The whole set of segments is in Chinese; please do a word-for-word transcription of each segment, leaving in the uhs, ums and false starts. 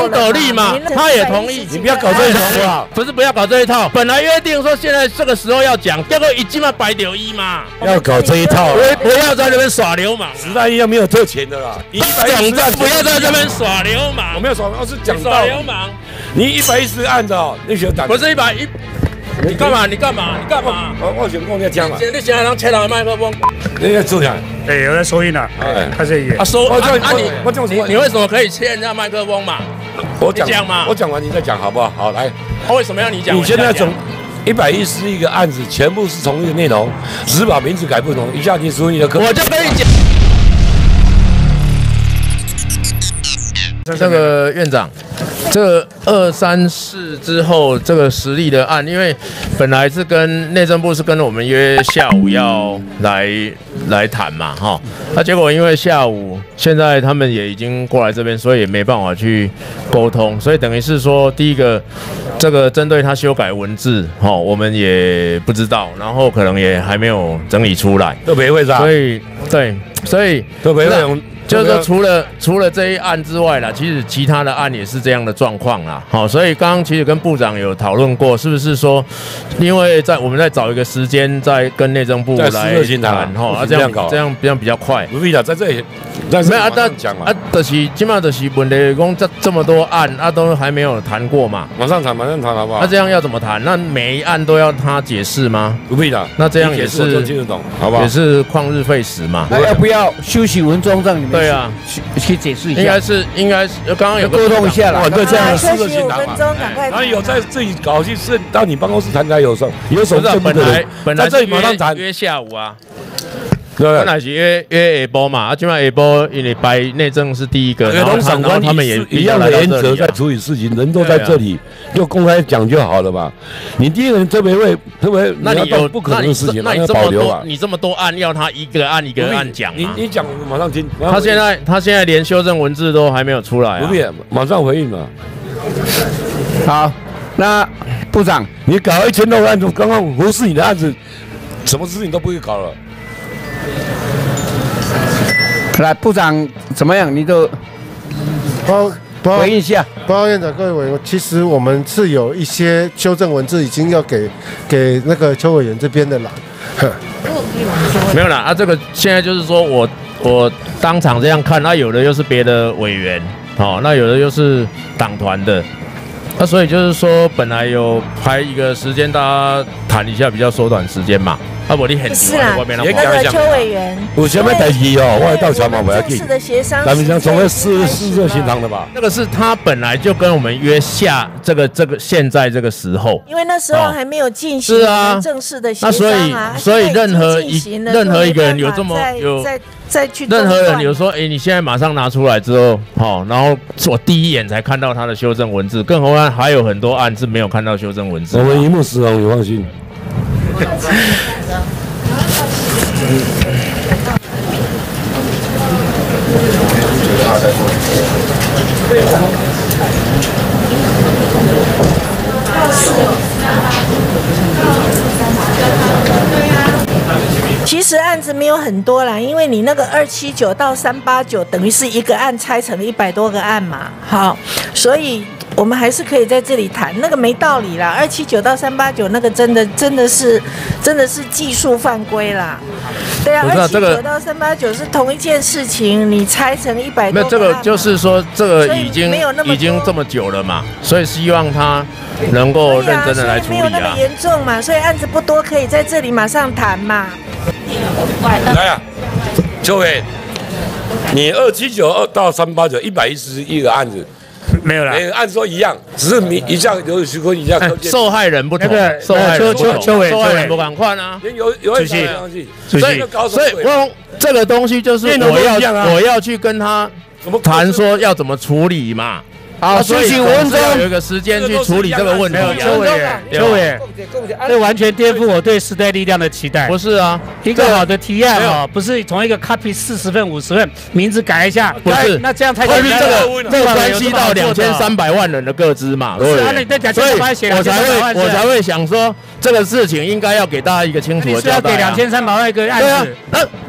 杨斗笠嘛，他也同意。 你不要搞这一套好不好？ 不是不要搞这一套，本来约定说现在这个时候要讲，结果一进嘛白丢一嘛， 要搞这一套， 不不要在这边耍流氓。 时代医药没有特权的啦，你一百一十案不要在这边耍流氓。 我没有耍，我是讲到耍流氓。 你一百一十案的哦，你选党不是一百一。你干嘛？你干嘛？你干嘛？ 我我想讲你讲嘛。 你现在让切到麦克风， 你在做啥？ 哎，我在收音呢。哎，他这也。 啊收啊啊你我讲什么？ 你为什么可以切人家麦克风嘛？ 我讲讲嘛。 我讲完你再讲好不好？好来。 他为什么要你讲？ 你现在从一百一十一个案子，全部是同一个内容，只是把名字改不同。一下你说你的课， 我就跟你讲。这个院长。这个二三四之后，这个实力的案，因为本来是跟内政部是跟我们约下午要来来谈嘛，哈，那结果因为下午现在他们也已经过来这边，所以也没办法去沟通，所以等于是说，第一个这个针对他修改文字，哈，我们也不知道，然后可能也还没有整理出来， 特别会啥？ 所以对，所以特别会。 就是说，除了除了这一案之外啦，其实其他的案也是这样的状况啦。好，所以刚刚其实跟部长有讨论过，是不是说，因为在我们在找一个时间，再跟内政部来谈，哈，啊这样这样这样比较快。 不必的，在这里， 没有啊，但啊，就是起码就是问题，讲这这么多案啊，都还没有谈过嘛。 马上谈，马上谈，好不好？ 那这样要怎么谈？那每一案都要他解释吗？ 不必的， 那这样也是听得懂，好不好？ 也是旷日费时嘛。 那要不要休息文中让你们？ 对啊， 去去解释一下。 应该是应该是刚刚有沟通一下啦。 对，这样四个新谈嘛。 然后有在自己搞去是到你办公室谈才有时候有什么本来本来在这里马上谈约下午啊。本来是约约下波嘛，啊，今晚下波因为白内政是第一个，然后他们也一样的原则在处理事情，人都在这里，就公开讲就好了嘛。你第一个人特别会特别， 那你有不可能的事情， 那你这么多，你这么多案要他一个案一个案讲你你讲马上听。 他现在他现在连修正文字都还没有出来， 不必马上回应嘛。 好，那部长， 你搞一千多个案子，刚刚不是你的案子，什么事情都不会搞了。 来，部长怎么样？你都包包回应一下。 报告院长、各位委员，其实我们是有一些修正文字已经要给给那个邱委员这边的了。 没有啦，啊，这个现在就是说我我当场这样看，那、啊、有的又是别的委员，哦，那有的又是党团的。那所以就是说，本来有排一个时间，大家谈一下，比较缩短时间嘛。啊，不，你很是啦，那个邱委员， 有什么代志哦？我到桥嘛，我要去。 正式的协商， 咱们讲总会四四热心肠的吧？ 那个是他本来就跟我们约下这个这个现在这个时候， 因为那时候还没有进行是啊正式的协商啊， 那所以所以任何一任何一个人有这么有。 再去任何人，有说，哎、欸，你现在马上拿出来之后，好，然后我第一眼才看到他的修正文字，更何况还有很多案是没有看到修正文字。 我们一目十行，你放心。 其实案子没有很多啦，因为你那个二七九到三八九等于是一个案拆成了一百多个案嘛，好，所以我们还是可以在这里谈，那个没道理啦，二七九到三八九那个真的真的是真的是技术犯规啦，对啊，二七九到三八九是同一件事情，你拆成一百多个案嘛， 那这个就是说这个已经已经这么久了嘛，所以希望他能够认真的来处理啊， 没有那么严重嘛，所以案子不多，可以在这里马上谈嘛。 来啊，邱委，你二七九二到三八九一百一十一个案子， 没有啦， 每个案子都一样，只是你一项有徐坤，一项受害人不同，受害人不同，受害人不赶快啊， 有有主席， 主席， 所以我这个东西就是我要我要去跟他谈说要怎么处理嘛。好，所以文中有一个时间去处理这个问题。 邱委员，邱委员，这完全颠覆我对时代力量的期待。 不是啊， 一个好的提案哦，不是从一个 copy 四十份、五十份，名字改一下， 不是， 那这样才这个这个关系到两千三百万人的个资嘛，对不对？所以我才会我才会想说，这个事情应该要给大家一个清楚的交代。 是要给两千三百万个案子。 那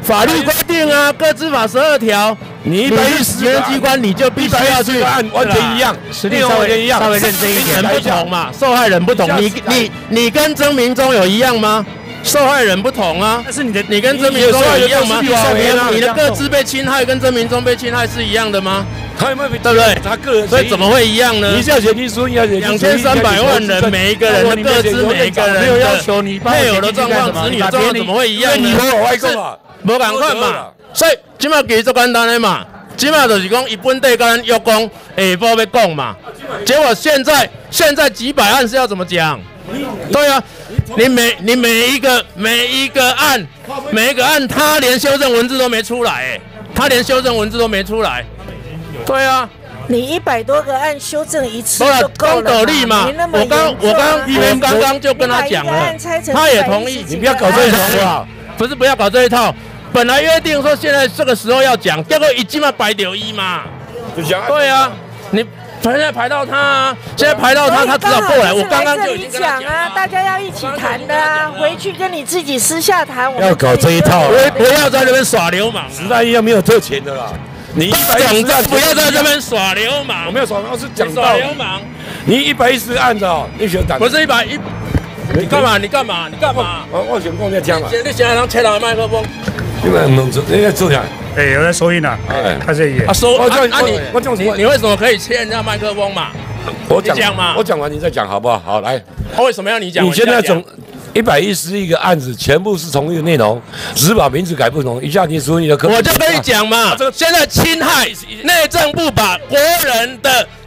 法律规定啊，个资法十二条， 你一百一十行政机关你就必须要去按完全一样， 实力稍微一样，稍微认真一点， 人不同嘛，受害人不同，你你你跟曾明忠有一样吗？受害人不同啊， 但是你的你跟曾明忠有一样吗？ 你你的个资被侵害跟曾明忠被侵害是一样的吗？ 他有没有对不对？ 他个人， 所以怎么会一样呢？ 你要写提书，你要写两千三百万人，每一个人的个资，每一个人没有要求你配偶的状况、子女的状况怎么会一样呢？ 你和我外公啊， 无共款嘛。所以今麦其实最简单的嘛，今麦就是讲伊本地跟咱约讲下晡要讲嘛，结果现在现在几百案是要怎么讲？对啊，你每你每一个每一个案每一个案，他连修正文字都没出来，哎，他连修正文字都没出来。对啊， 你一百多个案修正一次就够刚了斗笠嘛。我刚我刚因为刚刚就跟他讲了，他也同意。 你不要搞这一套好不好？ 不是不要搞这一套，本来约定说现在这个时候要讲，结果已经嘛白丢一嘛。对啊，你。现在排到他啊！现在排到他，他只好过来。我刚刚就已经跟他讲啊，大家要一起谈的啊，回去跟你自己私下谈。 要搞这一套， 不不要在这边耍流氓。 时代医药没有特权的啦，你一百一十案不要在这边耍流氓。 我没有耍流氓，是讲耍流氓。 你一百一十案的哦，你选党不是一百一，你干嘛？你干嘛？你干嘛？ 我我选共在讲嘛。 你现在让切到麦克风。 你们弄这，你在做啥？ 哎，有在收音呢。哎，他这也。 啊收啊啊你我这样你你为什么可以切人家麦克风嘛？ 我讲讲嘛， 我讲完你再讲好不好？好，来。 为什么要你讲？ 你现在总一百一十一个案子，全部是同一个内容，只是把名字改不同。一下你说你的， 我就跟你讲嘛，现在侵害内政部把国人的